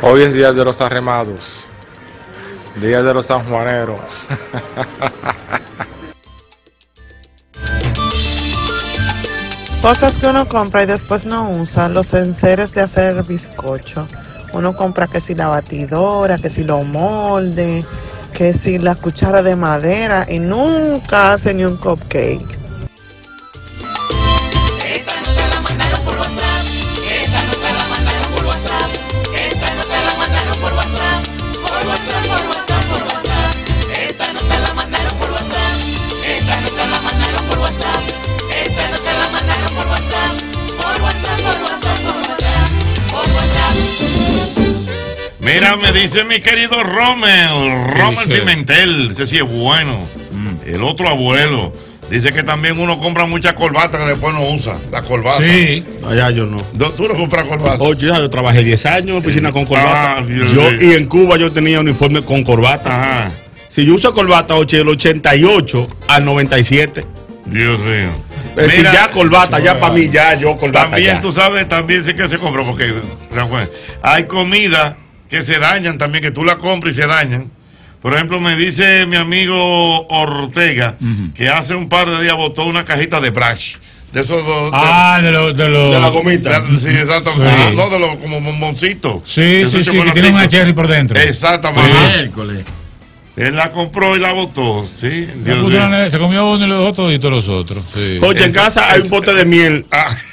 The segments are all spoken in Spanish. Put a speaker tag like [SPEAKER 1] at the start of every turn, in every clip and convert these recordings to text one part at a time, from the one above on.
[SPEAKER 1] Hoy es día de los arremados, día de los sanjuaneros.
[SPEAKER 2] Cosas que uno compra y después no usa, los enseres de hacer bizcocho. Uno compra que si la batidora, que si los moldes, que si la cuchara de madera y nunca hace ni un cupcake.
[SPEAKER 3] Esta nota la mandaron por WhatsApp. Esta nota la mandaron por WhatsApp. Esta nota la mandaron por WhatsApp. Por WhatsApp, por WhatsApp, por WhatsApp. Esta nota la mandaron por WhatsApp. Esta nota la mandaron por WhatsApp. Esta nota la mandaron por WhatsApp. Por WhatsApp, por WhatsApp, por WhatsApp. Por WhatsApp.
[SPEAKER 4] Mira, me dice mi querido Rommel Pimentel, ese sí es bueno. El otro abuelo dice que también uno compra muchas corbatas que después no usa. La corbata.
[SPEAKER 5] Sí, allá yo no.
[SPEAKER 4] ¿Tú no compras corbata?
[SPEAKER 5] Oye, yo trabajé 10 años en oficina con corbata.
[SPEAKER 4] Dios
[SPEAKER 5] Y
[SPEAKER 4] mío.
[SPEAKER 5] en Cuba yo tenía uniforme con corbata.
[SPEAKER 4] Ajá.
[SPEAKER 5] Si yo uso corbata, del 88 al 97.
[SPEAKER 4] Dios mío.
[SPEAKER 5] Es decir, ya corbata, ya para mí, ya yo corbata.
[SPEAKER 4] También
[SPEAKER 5] ya.
[SPEAKER 4] tú sabes, también sé que se compró porque hay comida que se dañan también, que tú la compras y se dañan. Por ejemplo, me dice mi amigo Ortega que hace un par de días botó una cajita de brush. De esos dos.
[SPEAKER 5] De la gomita.
[SPEAKER 4] Sí, exactamente.
[SPEAKER 5] Sí.
[SPEAKER 4] No, de los como bomboncitos.
[SPEAKER 6] Sí, sí, sí, que tiene una cherry por dentro.
[SPEAKER 4] Exactamente.
[SPEAKER 6] Miércoles.
[SPEAKER 4] Él la compró y la botó. Sí,
[SPEAKER 6] Se puso la nevera, se comió uno y lo dejó todito los otros. Sí.
[SPEAKER 5] Oye, en casa hay un pote de miel.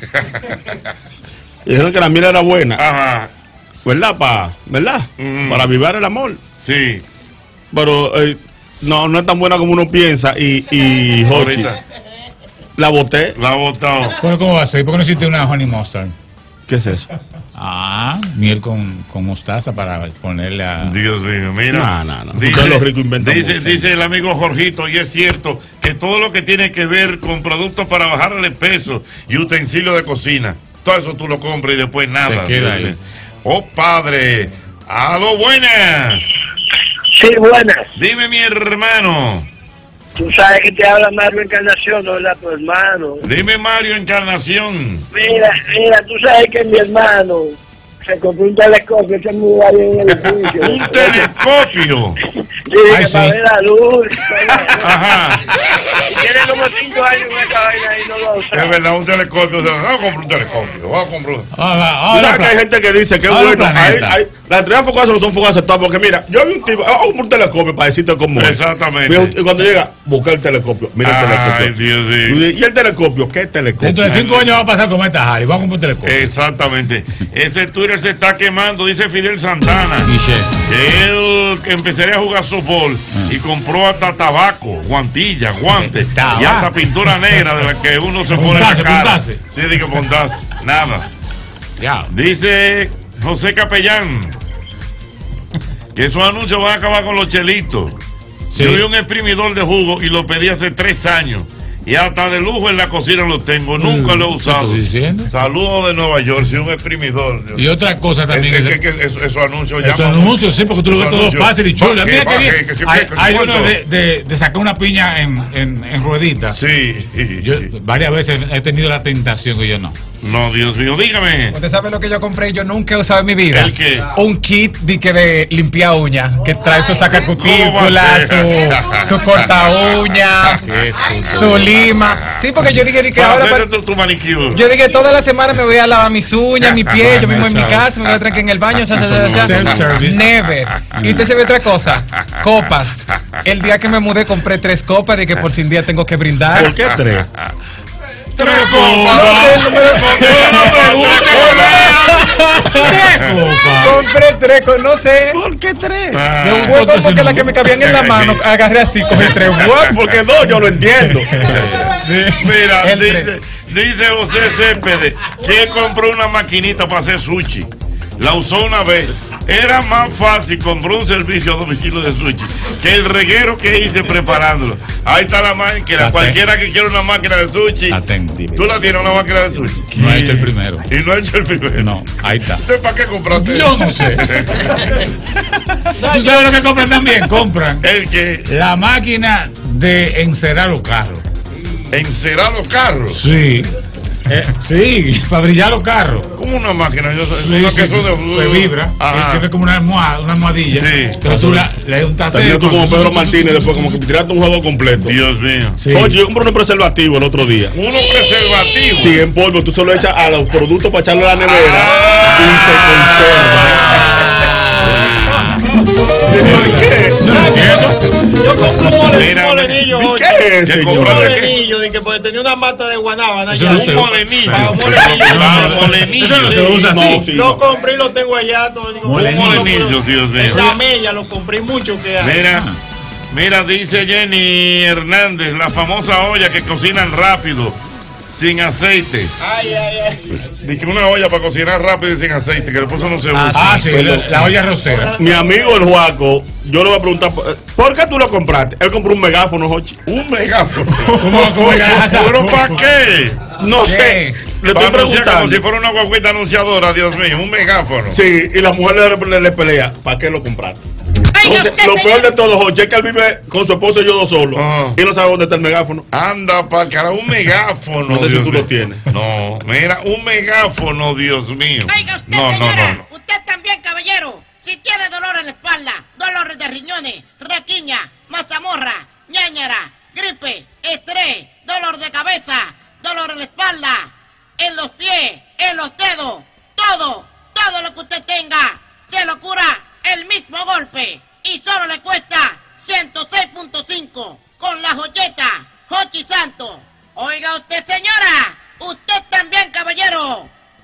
[SPEAKER 5] Y dijeron que la miel era buena.
[SPEAKER 4] Ajá.
[SPEAKER 5] ¿Verdad, ¿verdad? Para avivar el amor.
[SPEAKER 4] Sí.
[SPEAKER 5] Pero no es tan buena como uno piensa. Y Jochi, la boté.
[SPEAKER 4] La botó.
[SPEAKER 6] Bueno, ¿cómo va a ser? ¿Por qué no hiciste una honey mustard?
[SPEAKER 5] ¿Qué es eso?
[SPEAKER 6] Miel con mostaza para ponerle a...
[SPEAKER 4] Dios mío, mira.
[SPEAKER 5] No.
[SPEAKER 4] Dice,
[SPEAKER 5] Los ricos inventan mucho.
[SPEAKER 4] dice el amigo Jorgito, y es cierto, que todo lo que tiene que ver con productos para bajarle peso y utensilios de cocina, todo eso tú lo compras y después nada.
[SPEAKER 6] Se queda ahí.
[SPEAKER 4] Oh, padre. ¡Aló, buenas!
[SPEAKER 7] Sí, buenas.
[SPEAKER 4] Dime, mi hermano.
[SPEAKER 7] Tú sabes que te habla Mario Encarnación, no habla tu hermano.
[SPEAKER 4] Dime, Mario Encarnación.
[SPEAKER 7] Mira, tú sabes que mi hermano se compró un telescopio, ese es muy ahí en el edificio.
[SPEAKER 4] ¿Un telescopio?
[SPEAKER 7] Sí, que
[SPEAKER 6] sí.
[SPEAKER 7] para ver la luz.
[SPEAKER 4] Ajá.
[SPEAKER 7] Y tiene como 5 años con esa vaina y no lo usa.
[SPEAKER 4] Es verdad, un telescopio. Vamos a comprar un telescopio. Vamos a comprar.
[SPEAKER 5] ¿Tú sabes que hay gente que dice que es bueno? Las estrellas fugaces no son fugaces todas, porque mira, yo vi un tipo, un telescopio para decirte cómo es.
[SPEAKER 4] Exactamente.
[SPEAKER 5] Y cuando llega, busca el telescopio. Mira el telescopio.
[SPEAKER 4] Ay, Dios mío.
[SPEAKER 5] ¿Y el telescopio? ¿Qué telescopio?
[SPEAKER 6] Dentro de 5 años va a pasar como esta Harry. Vamos a comprar un telescopio.
[SPEAKER 4] Exactamente. Ese Twitter se está quemando, dice Fidel Santana. Que él que empezaría a jugar softball y compró hasta tabaco, guantillas, guantes y hasta pintura negra de la que uno se pone en la cara. Sí, dice montarse. Nada.
[SPEAKER 6] Ya.
[SPEAKER 4] Dice José Capellán que esos anuncios van a acabar con los chelitos.
[SPEAKER 6] Sí.
[SPEAKER 4] Yo vi un exprimidor de jugo y lo pedí hace 3 años. Y hasta de lujo en la cocina lo tengo. Nunca lo he usado.
[SPEAKER 6] ¿Qué estás diciendo?
[SPEAKER 4] Saludos de Nueva York. Sí, un exprimidor.
[SPEAKER 6] Y otra cosa también.
[SPEAKER 4] Esos anuncios
[SPEAKER 6] Esos anuncios, sí, porque tú lo ves todo fácil y chulo. Mira que bien. Hay uno de sacar una piña en rueditas.
[SPEAKER 4] Sí.
[SPEAKER 6] Yo varias veces he tenido la tentación que yo no.
[SPEAKER 4] No, Dios mío, dígame.
[SPEAKER 8] ¿Usted sabe lo que yo compré? Yo nunca he usado en mi vida.
[SPEAKER 4] ¿El qué?
[SPEAKER 8] Un kit de limpiar uñas, que trae su sacacutícula, su corta uña, su lima. Sí, porque yo dije que ahora...
[SPEAKER 4] tu manicure.
[SPEAKER 8] Yo dije, toda la semana me voy a lavar mis uñas, mi piel, yo mismo en mi casa, me voy a tranquar en el baño, never. Y usted se ve otra cosa, copas. El día que me mudé compré 3 copas de que por sin día tengo que brindar.
[SPEAKER 5] ¿Por qué 3?
[SPEAKER 4] 3 copas.
[SPEAKER 8] Compré 3, no sé.
[SPEAKER 5] ¿Por qué 3?
[SPEAKER 8] Fue como que las que me cabían en la mano, agarré así, cogí 3.
[SPEAKER 5] Porque 2 yo lo entiendo.
[SPEAKER 4] Mira, dice José Céspedes que compró una maquinita para hacer sushi. La usó una vez. Era más fácil comprar un servicio a domicilio de sushi que el reguero que hice preparándolo. Ahí está la máquina. Cualquiera que quiera una máquina de sushi. ¿Tú la tienes, una máquina de sushi?
[SPEAKER 6] No he hecho el primero.
[SPEAKER 4] ¿Y no he hecho el primero?
[SPEAKER 6] No, ahí está.
[SPEAKER 4] ¿Para qué compraste?
[SPEAKER 6] Yo no sé. ¿Tú sabes lo que compran también? Compran
[SPEAKER 4] ¿el qué?
[SPEAKER 6] La máquina de encerar los carros.
[SPEAKER 4] ¿Encerar los carros?
[SPEAKER 6] Sí. Sí, para brillar los carros.
[SPEAKER 4] Como una máquina,
[SPEAKER 6] que vibra, tiene como una almohadilla. Sí. Entonces tú le untas.
[SPEAKER 5] Tú como Pedro Martínez, después como que tiraste un juego completo.
[SPEAKER 4] Dios mío.
[SPEAKER 5] Sí. Oye, yo compré unos preservativos el otro día.
[SPEAKER 4] ¿Unos preservativos?
[SPEAKER 5] Sí, en polvo. Tú solo echas a los productos para echarlo a la nevera y se conserva. ¿Por qué?
[SPEAKER 6] No entiendo.
[SPEAKER 9] Yo compré un molenillo hoy.
[SPEAKER 5] ¿Qué es?
[SPEAKER 9] Un molenillo, de que porque tenía una mata de guanábana allá.
[SPEAKER 4] Un molenillo.
[SPEAKER 6] Eso no se usa así.
[SPEAKER 9] Lo compré y lo tengo allá.
[SPEAKER 4] Un molenillo, Dios mío.
[SPEAKER 9] En la mella lo compré mucho que hay.
[SPEAKER 4] Mira, dice Jenny Hernández, la famosa olla que cocinan rápido, sin aceite. Dice una olla para cocinar rápido y sin aceite, que después eso no se usa.
[SPEAKER 6] Sí, la olla rosera.
[SPEAKER 5] Mi amigo el Juaco, yo le voy a preguntar, ¿por qué tú lo compraste? Él compró un megáfono, Jochi.
[SPEAKER 4] ¿Un megáfono? ¿Pero para qué?
[SPEAKER 5] No sé. Le estoy preguntando.
[SPEAKER 4] Como si fuera una guaguita anunciadora, Dios mío, un megáfono.
[SPEAKER 5] Sí, y la mujer le pelea, ¿para qué lo compraste? Entonces, lo peor de todo, Jochi, es que él vive con su esposo y yo dos solos. Y no sabe dónde está el megáfono.
[SPEAKER 4] Anda, para cara, un megáfono.
[SPEAKER 5] No sé si tú lo tienes.
[SPEAKER 4] No, mira, un megáfono, Dios mío.
[SPEAKER 10] Oiga usted, señora, usted también, caballero. Si tiene dolor en la espalda, dolores de riñones, raquiña, mazamorra, ñáñara, gripe, estrés, dolor de cabeza, dolor en la espalda, en los pies, en los dedos, todo lo que usted tenga, se lo cura el mismo golpe. Y solo le cuesta 106.5 con la joyeta Jochi Santo. Oiga usted, señora, usted también, caballero.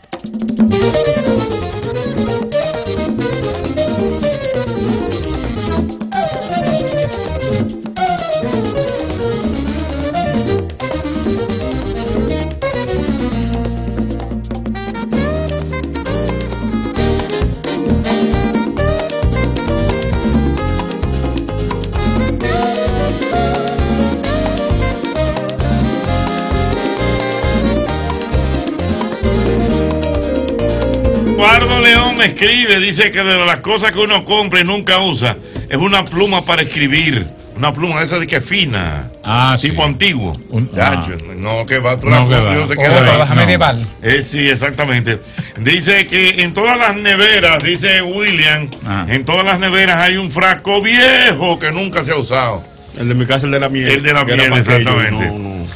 [SPEAKER 4] Eduardo León me escribe, dice que de las cosas que uno compra y nunca usa es una pluma para escribir, una pluma de esa de que fina, tipo antiguo. No, que va, tú la yo sé que
[SPEAKER 8] baja medieval.
[SPEAKER 4] Sí, exactamente. Dice que en todas las neveras, dice William, en todas las neveras hay un frasco viejo que nunca se ha usado.
[SPEAKER 5] El de mi casa, el de la miel.
[SPEAKER 4] El de la miel, exactamente.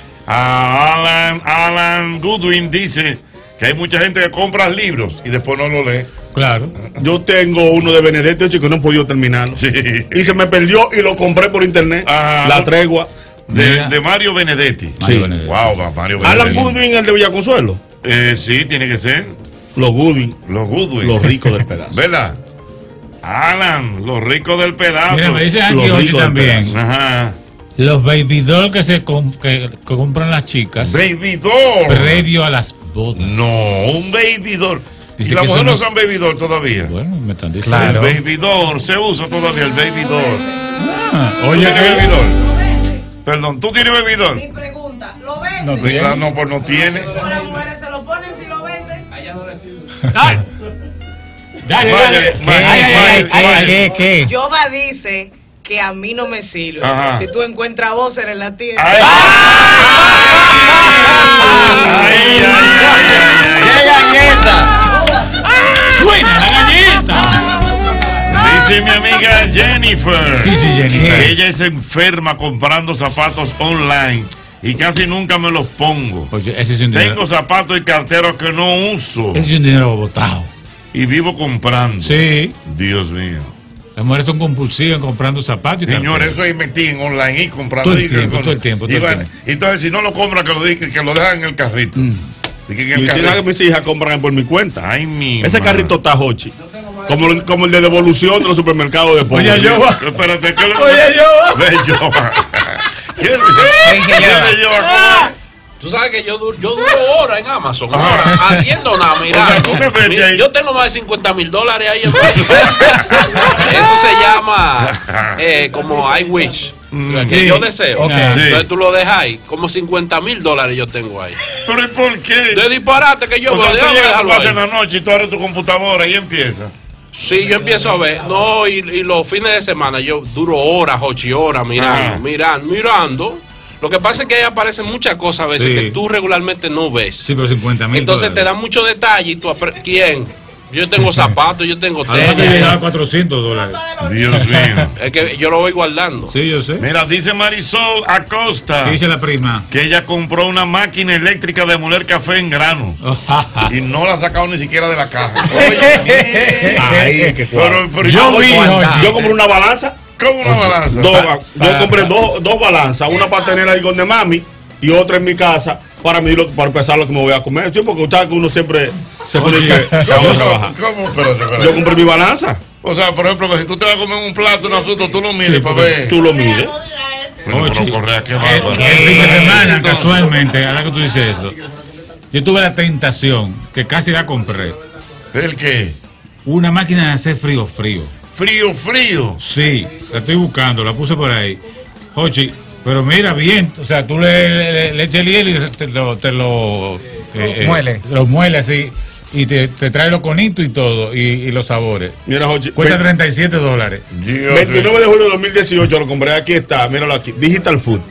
[SPEAKER 4] Alan Goodwin dice que hay mucha gente que compra libros y después no lo lee.
[SPEAKER 6] Claro.
[SPEAKER 5] Yo tengo uno de Benedetti, chico, no he podido terminarlo.
[SPEAKER 4] Sí.
[SPEAKER 5] Y se me perdió y lo compré por internet. La tregua.
[SPEAKER 4] De Mario Benedetti.
[SPEAKER 5] Sí.
[SPEAKER 4] Wow, Mario Benedetti.
[SPEAKER 5] Alan Goodwin, el de Villaconsuelo.
[SPEAKER 4] Sí, tiene que ser.
[SPEAKER 5] Los Goodwin.
[SPEAKER 4] Los
[SPEAKER 5] ricos del pedazo.
[SPEAKER 4] ¿Verdad? Alan, los ricos del pedazo.
[SPEAKER 6] Mira, me dice aquí hoy también. Ajá. Los baby doll que compran las chicas.
[SPEAKER 4] Baby doll.
[SPEAKER 6] Previo a las bodas.
[SPEAKER 4] No, un baby doll. Dice y las mujeres no usan baby doll todavía.
[SPEAKER 6] Bueno, me están diciendo.
[SPEAKER 4] Claro. El baby doll, se usa todavía el baby doll.
[SPEAKER 6] Oye,
[SPEAKER 4] ¿tú tienes baby doll? Perdón, ¿tú tienes baby doll?
[SPEAKER 10] Mi pregunta, ¿lo venden?
[SPEAKER 4] No, pues no tiene.
[SPEAKER 10] Las mujeres se lo ponen si lo venden. Allá no le sirve.
[SPEAKER 2] Dale. ¿Qué?
[SPEAKER 11] Yoba dice que a mí no me sirve. Si tú encuentras Boser en la tienda.
[SPEAKER 4] ¡Qué galleta!
[SPEAKER 6] ¡Suena la galleta!
[SPEAKER 4] Dice mi amiga Jennifer.
[SPEAKER 6] Sí, Jennifer.
[SPEAKER 4] Ella es enferma comprando zapatos online y casi nunca me los pongo.
[SPEAKER 6] Oye, ese es un dinero.
[SPEAKER 4] Tengo zapatos y carteras que no uso.
[SPEAKER 6] Ese es un dinero botado.
[SPEAKER 4] Y vivo comprando.
[SPEAKER 6] Sí.
[SPEAKER 4] Dios mío.
[SPEAKER 6] Las mujeres son compulsivas comprando zapatos y
[SPEAKER 4] señor, eso es metí en online y comprando.
[SPEAKER 6] Todo el tiempo.
[SPEAKER 4] Entonces, si no lo compran, que lo dejan en el carrito.
[SPEAKER 5] Mis hijas compran por mi cuenta.
[SPEAKER 4] Ay, mi
[SPEAKER 5] ese carrito está Jochi. Como el de devolución de los supermercados de pollo.
[SPEAKER 4] Oye, yo. Espérate, ¿qué le ¿Quién le lleva?
[SPEAKER 12] Tú sabes que yo duro horas en Amazon, haciendo nada, mirando. Yo tengo más de $50,000 ahí en eso se llama como I wish. Que yo deseo. Entonces tú lo dejas ahí. Como $50,000 yo tengo ahí.
[SPEAKER 4] ¿Pero y por qué?
[SPEAKER 12] De disparate que yo
[SPEAKER 4] voy a dejarlo ahí. En la noche y tú abres tu computadora y empieza.
[SPEAKER 12] Sí, yo empiezo a ver. No, y los fines de semana yo duro horas, 8 horas mirando. Lo que pasa es que ahí aparecen muchas cosas a veces que tú regularmente no ves.
[SPEAKER 6] Sí, pero 50.000.
[SPEAKER 12] Entonces te dan muchos detalles y tú ¿quién? Yo tengo zapatos, yo tengo
[SPEAKER 6] tenis. Que llegaba a $400.
[SPEAKER 4] Dios mío.
[SPEAKER 12] Es que yo lo voy guardando.
[SPEAKER 6] Sí, yo sé.
[SPEAKER 4] Mira, dice Marisol Acosta.
[SPEAKER 6] ¿Qué dice la prima?
[SPEAKER 4] Que ella compró una máquina eléctrica de moler café en grano. Y no la ha sacado ni siquiera de la caja.
[SPEAKER 5] Ay, qué
[SPEAKER 4] pero
[SPEAKER 5] yo compré una balanza.
[SPEAKER 4] ¿Cómo una balanza?
[SPEAKER 5] Yo compré dos balanzas. Una para tener ahí con de mami y otra en mi casa para medir para pesar lo que me voy a comer. Sí, porque usted que uno siempre se pone que trabajar. Yo compré mi balanza.
[SPEAKER 4] O sea, por ejemplo, si tú te vas a comer un plato, un asunto, tú lo mides para ver.
[SPEAKER 5] Tú lo mides.
[SPEAKER 4] El fin
[SPEAKER 6] de semana, casualmente, ahora que tú dices eso, yo tuve la tentación, que casi la compré.
[SPEAKER 4] ¿El qué?
[SPEAKER 6] Una máquina de hacer frío.
[SPEAKER 4] ¿Frío?
[SPEAKER 6] Sí, la estoy buscando, la puse por ahí. Jochi, pero mira bien, o sea, tú le echas el hielo y te lo muele. Lo muele así. Y te trae los conitos y todo, y los sabores.
[SPEAKER 5] Mira, Jochi,
[SPEAKER 6] cuesta $37.
[SPEAKER 5] 29 de julio de 2018 lo compré, aquí está, míralo aquí, Digital Food.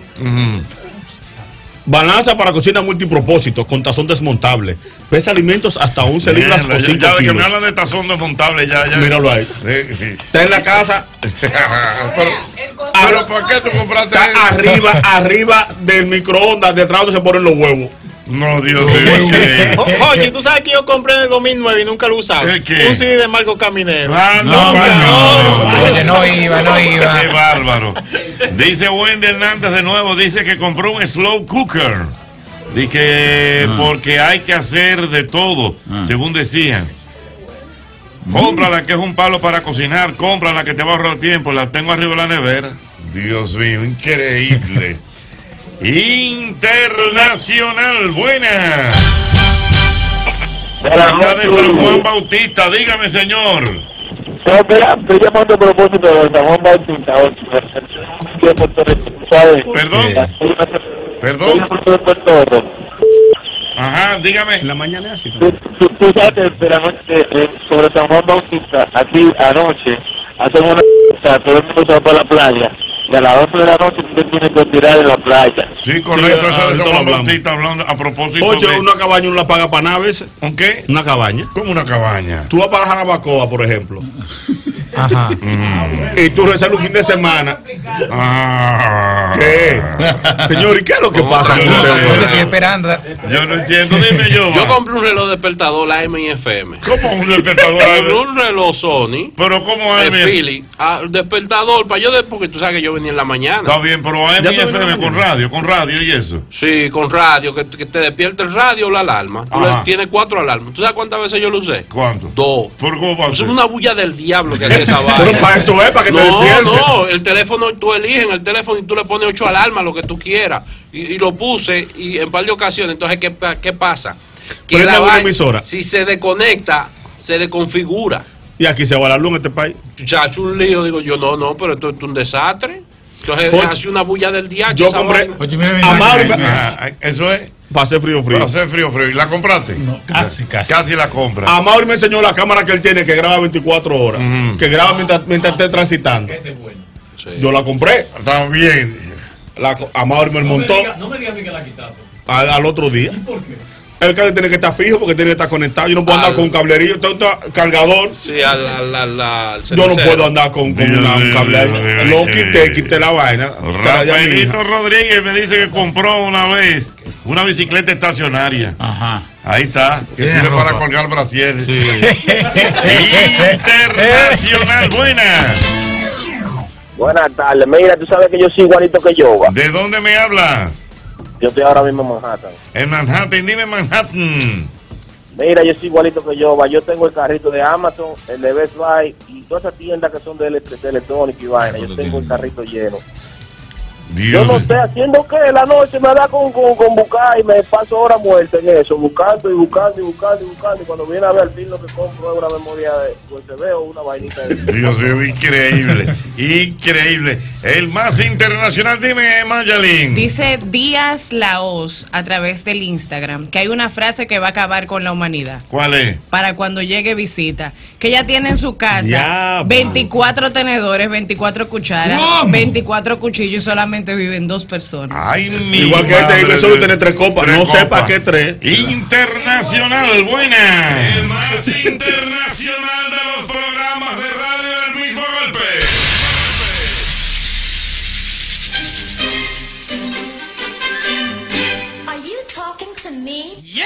[SPEAKER 5] Balanza para cocina multipropósito con tazón desmontable. Pesa alimentos hasta 11 libras o 5 kilos.
[SPEAKER 4] Que me hablan de tazón desmontable, ya.
[SPEAKER 5] Míralo ahí. Está en la casa.
[SPEAKER 4] pero ¿por qué tú compraste
[SPEAKER 5] eso? Arriba del microondas, detrás donde se ponen los huevos.
[SPEAKER 4] No, Dios mío.
[SPEAKER 9] Oye, tú sabes que yo compré en el 2009 y nunca lo usaba. Un CD de Marco Caminero.
[SPEAKER 6] No iba.
[SPEAKER 4] Qué bárbaro. Dice Wendy Hernández de nuevo, dice que compró un slow cooker. Dice que porque hay que hacer de todo, según decían. Cómprala, que es un palo para cocinar. Cómprala, que te va a ahorrar tiempo. La tengo arriba de la nevera. Dios mío, increíble. Internacional, buena. Ya de San Juan Bautista, dígame, señor.
[SPEAKER 7] Estoy llamando a propósito de San Juan Bautista.
[SPEAKER 4] Perdón. Ajá, dígame.
[SPEAKER 5] En la mañana es así.
[SPEAKER 7] Tú sabes que de la noche sobre San Juan Bautista, aquí anoche, hacen una... O sea, todo el mundo se va para la playa. Y a las 12 de la noche usted tiene que tirar de la playa.
[SPEAKER 4] Sí, correcto, eso de San Juan Bautista, hablando a propósito.
[SPEAKER 5] Oye, una cabaña uno la paga para naves.
[SPEAKER 4] ¿Con qué?
[SPEAKER 5] Una cabaña.
[SPEAKER 4] ¿Cómo una cabaña?
[SPEAKER 5] Tú vas para Jarabacoa, por ejemplo.
[SPEAKER 6] Ajá.
[SPEAKER 5] Y tú reservas un fin de semana. ¿Qué? Señor, ¿y qué es lo que pasa?
[SPEAKER 8] Yo estoy esperando.
[SPEAKER 4] Yo no entiendo, dime yo.
[SPEAKER 12] Yo compré un reloj despertador AM y FM.
[SPEAKER 4] ¿Cómo un despertador
[SPEAKER 12] AM? Un reloj Sony.
[SPEAKER 4] ¿Pero cómo AM?
[SPEAKER 12] Philly. Despertador, porque tú sabes que yo venía en la mañana.
[SPEAKER 4] Está bien, pero AM y FM con radio y eso.
[SPEAKER 12] Sí, con radio, que te despierte el radio o la alarma. Tú tienes 4 alarmas. ¿Tú sabes cuántas veces yo lo usé?
[SPEAKER 4] ¿Cuánto?
[SPEAKER 12] 2.
[SPEAKER 4] ¿Por cómo va a ser?
[SPEAKER 12] Es una bulla del diablo que hace esa vaina.
[SPEAKER 5] Pero para eso es, para que te despiertes.
[SPEAKER 12] No, el teléfono, tú eliges en el teléfono y tú le pones 8 alarmas, lo que tú quieras. Y lo puse y en par de ocasiones. Entonces, ¿qué pasa? Que la vaina, si se desconecta, se desconfigura.
[SPEAKER 5] Y aquí se va la luz en este país.
[SPEAKER 12] Chacho, un lío. Digo yo, no, pero esto es un desastre. Entonces, hace una bulla del diablo.
[SPEAKER 5] Yo compré.
[SPEAKER 4] Eso es.
[SPEAKER 5] Para hacer frío.
[SPEAKER 4] Para hacer frío. ¿Y la compraste?
[SPEAKER 6] No, casi.
[SPEAKER 4] Casi la compra.
[SPEAKER 5] A Mauri me enseñó la cámara que él tiene, que graba 24 horas. Que graba mientras esté transitando.
[SPEAKER 6] Ese es bueno.
[SPEAKER 12] Sí.
[SPEAKER 5] Yo la compré.
[SPEAKER 4] También.
[SPEAKER 5] A Mauri me montó.
[SPEAKER 6] No me digas que la quitaste.
[SPEAKER 5] Al otro día.
[SPEAKER 6] ¿Y por qué?
[SPEAKER 5] El carro tiene que estar fijo porque tiene que estar conectado. Yo no puedo andar con un cablerillo, cargador.
[SPEAKER 12] Sí, al
[SPEAKER 5] yo no puedo andar con un cable. Lo quité la vaina.
[SPEAKER 4] Rafaelito Rodríguez me dice que compró una vez una bicicleta estacionaria.
[SPEAKER 6] Ajá.
[SPEAKER 4] Ahí está. Que sirve para colgar brasieres.
[SPEAKER 6] Sí.
[SPEAKER 4] Internacional, buenas.
[SPEAKER 7] Buenas tardes. Mira, tú sabes que yo soy igualito que Yoba.
[SPEAKER 4] ¿De dónde me hablas?
[SPEAKER 7] Yo estoy ahora mismo en Manhattan.
[SPEAKER 4] En Manhattan, dime Manhattan.
[SPEAKER 7] Mira, yo soy igualito que Yoba. Yo tengo el carrito de Amazon, el de Best Buy y todas esas tiendas que son de electrónica y vaina. Yo tengo el carrito lleno. Yo no sé haciendo qué, la noche me da con buscar y me paso horas muertas en eso, buscando y cuando viene a ver al fin lo que compro es una memoria de USB o una vainita de...
[SPEAKER 4] Dios mío, increíble. El más internacional, dime, Mayalín.
[SPEAKER 13] Dice Díaz Laos a través del Instagram que hay una frase que va a acabar con la humanidad.
[SPEAKER 4] ¿Cuál es?
[SPEAKER 13] Para cuando llegue visita, que ella tiene en su casa 24 tenedores, 24 cucharas, 24 cuchillos y solamente solamente viven 2 personas.
[SPEAKER 4] Ay,
[SPEAKER 5] igual que este vive solo tiene 3 copas. No sé para qué 3.
[SPEAKER 4] Internacional, buena. El más internacional de los programas de radio del mismo golpe.
[SPEAKER 14] Are you talking to me?
[SPEAKER 3] Yeah.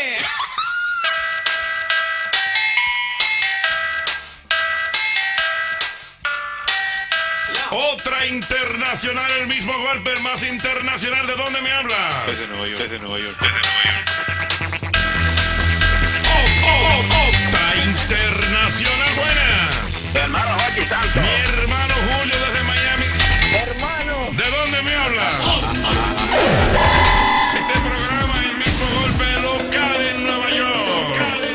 [SPEAKER 4] Otra internacional, el mismo golpe, el más internacional. ¿De dónde me hablas?
[SPEAKER 15] Desde Nueva York.
[SPEAKER 4] Otra internacional, buenas.
[SPEAKER 15] Mi hermano Jochi Santos.
[SPEAKER 4] Mi hermano Julio desde Miami.
[SPEAKER 15] Hermano.
[SPEAKER 4] ¿De dónde me hablas? Este programa, el mismo golpe local en Nueva York.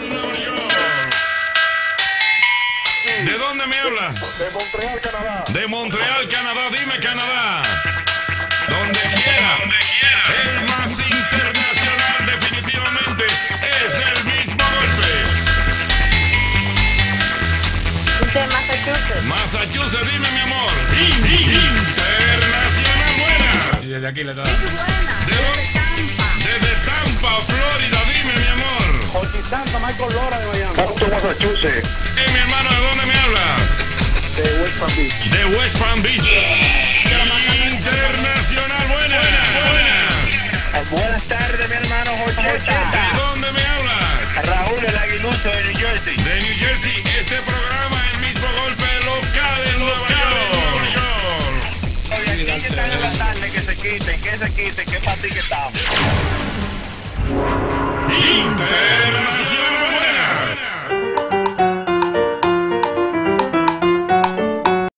[SPEAKER 4] ¿De dónde me hablas?
[SPEAKER 15] De Montreal, Canadá.
[SPEAKER 4] De Montreal, Canadá. Dime, Canadá. Donde quiera. El más internacional definitivamente es el mismo golpe.
[SPEAKER 14] De Massachusetts.
[SPEAKER 4] Massachusetts, dime, mi amor. Internacional, buena.
[SPEAKER 6] Y desde aquí le está
[SPEAKER 4] Desde Tampa, Florida, dime, mi amor.
[SPEAKER 15] Jochi Santos, Michael Lora de Miami. Boston, Massachusetts.
[SPEAKER 4] Mi hermano, ¿de dónde me hablas?
[SPEAKER 15] De West Palm Beach.
[SPEAKER 4] De West Palm Beach. Internacional, buenas.
[SPEAKER 15] Buenas tardes, mi hermano Jochi.
[SPEAKER 4] ¿De dónde me hablas?
[SPEAKER 15] Raúl, el aguilucho de New Jersey.
[SPEAKER 4] De New Jersey, este programa, el mismo golpe local en Nueva York.
[SPEAKER 15] Oye, aquí que están en la tarde, que se quiten, que para ti que estamos.